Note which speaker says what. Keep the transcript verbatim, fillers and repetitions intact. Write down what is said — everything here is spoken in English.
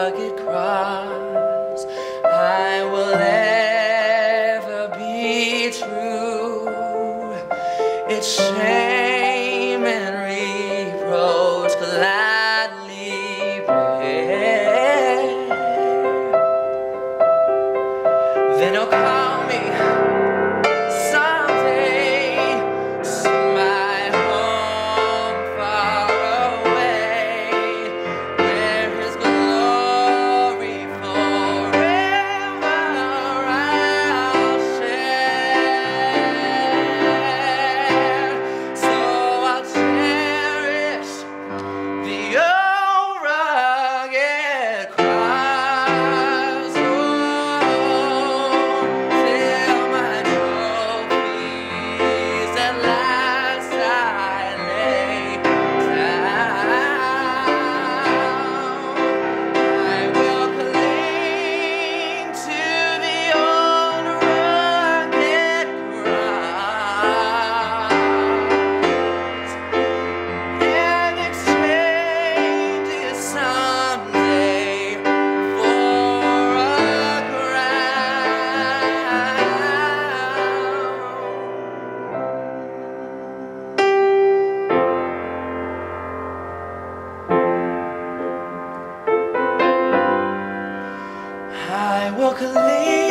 Speaker 1: rugged cross, I will ever be true. Its shame and reproach gladly bear. Then he'll call me someday to my home far away, where his glory forever I'll share. So I'll cherish the old rugged cross, oh, till my trophies at last I lay down. I will cling to the old rugged cross and exchange it someday for a crown. I will cling